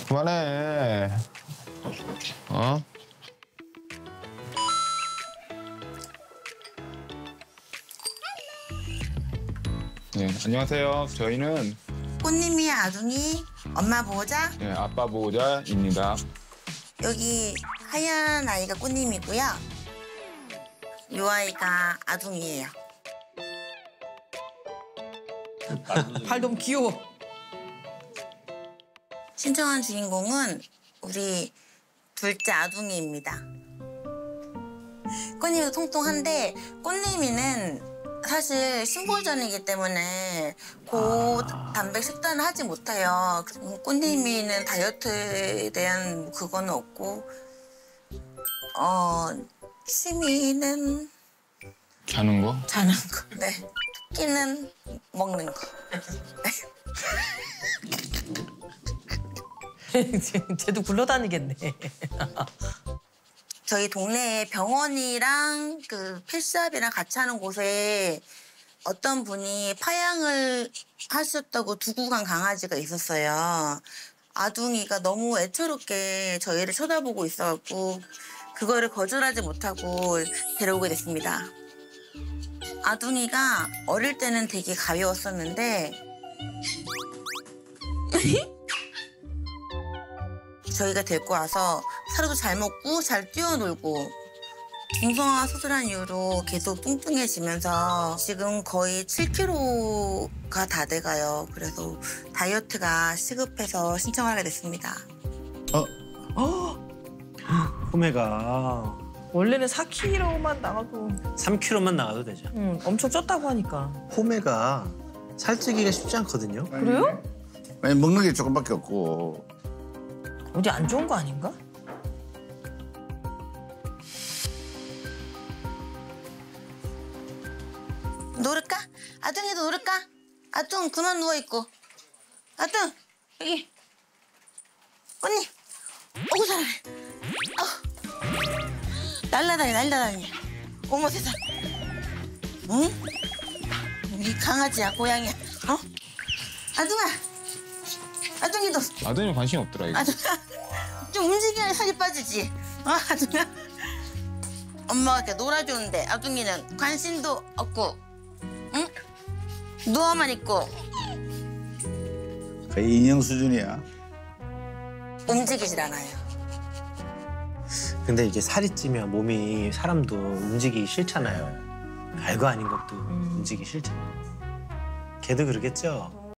그만해. 어? 네, 안녕하세요. 저희는 꽃님이의 아둥이 엄마 보호자. 네, 아빠 보호자입니다. 여기 하얀 아이가 꽃님이고요. 이 아이가 아둥이에요. 발 너무 귀여워. 신청한 주인공은 우리 둘째 아둥이입니다. 꽃님이도 통통한데 꽃님이는 사실 신고전이기 때문에 고단백 식단을 하지 못해요. 꽃님이는 다이어트에 대한 그거는 없고 취미는 자는 거? 자는 거. 네. 토끼는 먹는 거. 쟤도 굴러다니겠네. 저희 동네에 병원이랑 그 펫샵이랑 같이 하는 곳에 어떤 분이 파양을 하셨다고 두고 간 강아지가 있었어요. 아둥이가 너무 애처롭게 저희를 쳐다보고 있어갖고 그거를 거절하지 못하고 데려오게 됐습니다. 아둥이가 어릴 때는 되게 가벼웠었는데 저희가 데리고 와서 사료도 잘 먹고 잘 뛰어놀고 중성화 수술한 이후로 계속 뚱뚱해지면서 지금 거의 7kg가 다 돼가요. 그래서 다이어트가 시급해서 신청하게 됐습니다. 포메가 원래는 4kg만 나가도 3kg만 나가도 되죠. 엄청 쪘다고 하니까. 포메가 살찌기가 쉽지 않거든요. 그래요? 아니, 먹는 게 조금밖에 없고. 어디 안 좋은 거 아닌가? 놀을까? 아둥이도 놀을까? 아둥 그만 누워있고. 아둥 여기. 언니. 어구 잘하네. 날라다니. 어머 세상. 응? 이 강아지야 고양이야. 어? 아둥아. 아둥이도. 아드님 관심 없더라, 이거. 아둥아. 좀 움직여야 살이 빠지지. 아둥아. 엄마가 이렇게 놀아주는데 아둥이는 관심도 없고. 응? 누워만 있고. 거의 인형 수준이야. 움직이질 않아요. 근데 이게 살이 찌면 몸이 사람도 움직이기 싫잖아요. 별거 아닌 것도 움직이기 싫잖아요. 걔도 그러겠죠?